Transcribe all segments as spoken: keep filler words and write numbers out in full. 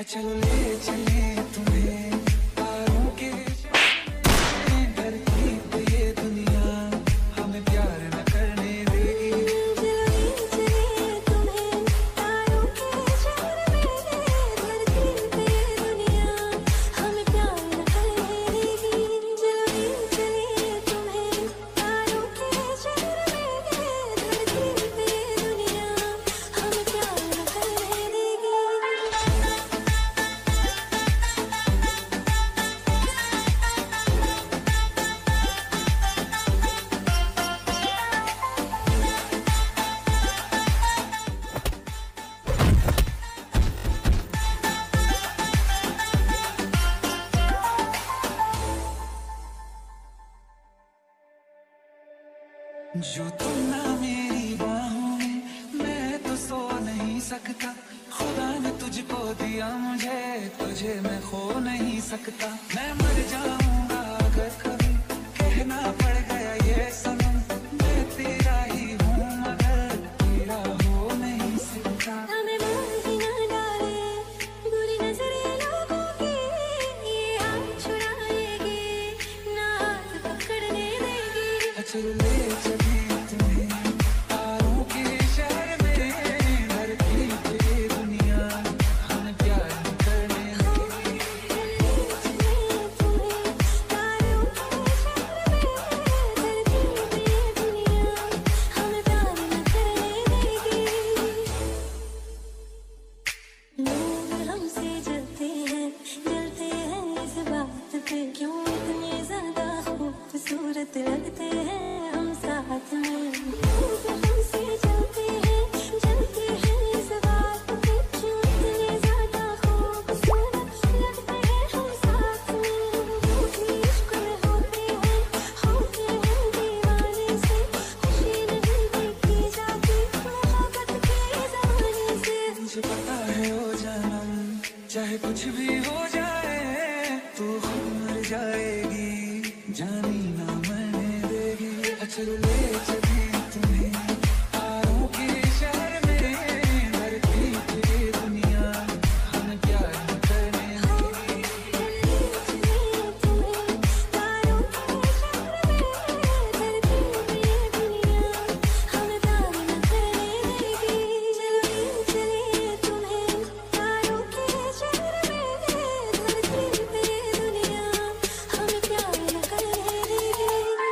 चलो ले चले तुम्हें तारों के धरती पे ये दुनिया हमें प्यार न करने देगी। चलो ले चले तुम्हें तारों के शहर में, धरती पे ये दुनिया हमें प्यार न करने देगी। चलो ले चले तुम्हें तारों के शहर में, धरती पे ये दुनिया हमें प्यार न करने देगी। जो तुम ना मेरी बाहों में, मैं तो सो नहीं सकता। खुदा ने तुझको दिया मुझे, तुझे मैं खो नहीं सकता। मैं मर जाऊंगा अगर कभी कहना पड़ गया ये सनम, मैं तेरा ही हूँ मगर तेरा हो नहीं सकता। हमें मार ही ना डाले बुरी नजरें लोगों की, ये हाथ छुड़ाएगी ना हाथ पकड़ने देगी। चलो ले चले तुम्हें तारों के शहर में, धरती पे ये दुनिया हमें प्यार न करने देगी। चले तुम्हें तारों के शहर में, धरती पे ये दुनिया हमें प्यार न करने देगी। लोग हमसे जलते हैं जलते हैं इस बात पे, क्यों इतने ज्यादा खूबसूरत लगते हैं हम साथ में। लोग हमसे जलते हैं जलते हैं इस बात पे, क्यों इतने ज्यादा खूबसूरत लगते हैं हम साथ में। वो भी इश्क में होते हैं होते हैं दीवाने से, खुशी नहीं देखी जाती मोहब्बत के जमाने से। मुझे पता है ओ जानम, चाहे कुछ भी हो जाए तू खुद मर जाएगी, जानी ना मरने देगी। चलो ले चले तुम्हें तारों के शहर में, धरती पे ये दुनिया हमें प्यार न करने देगी। चले तुम्हें तारों के शहर में, धरती पे ये दुनिया हमें प्यार न करने देगी। चलो चले तुम्हें तारों के शहर में, धरती पे ये दुनिया हमें प्यार न करने देगी।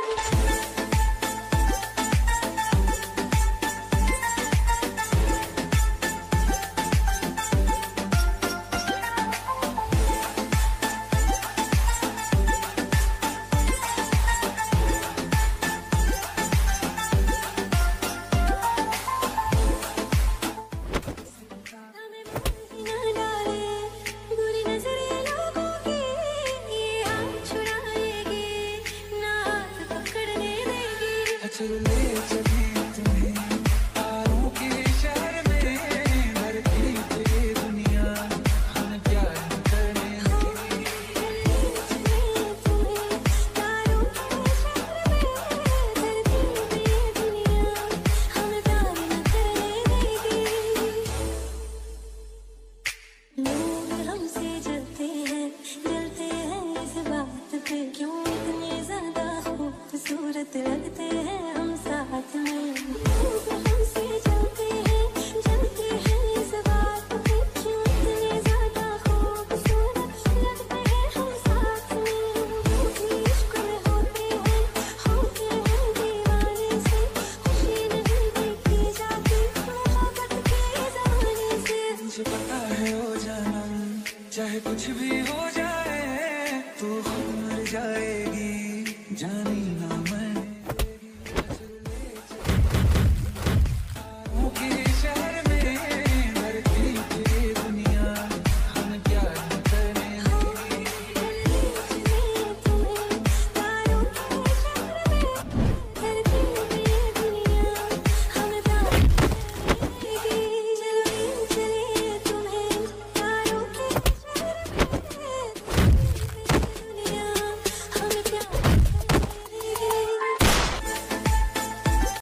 हमें मार ना डाले बुरी नजरें लोगों की, ये हाथ छुड़ाएगी ना हाथ पकड़ने देगी। चलो ले चले तुम्हें तारों के शहर में, धरती पे ये दुनिया हमें प्यार न करने देगी। चले तुम्हें तारों के शहर में, धरती पे ये दुनिया हमें प्यार न करने देगी। लोग हमसे जलते हैं जलते हैं इस बात पे, क्यों इतने ज्यादा खूबसूरत लगते हैं हम साथ में। लोग हमसे जलते हैं जलते हैं इस बात पे, क्यों इतने ज्यादा खूबसूरत लगते हैं हम साथ में। वो भी इश्क में होते हैं होते हैं दीवाने से, खुशी नहीं देखी जाती मोहब्बत के जमाने से। मुझे पता है ओ जानम, चाहे कुछ भी हो जाए तू खुद मर जाए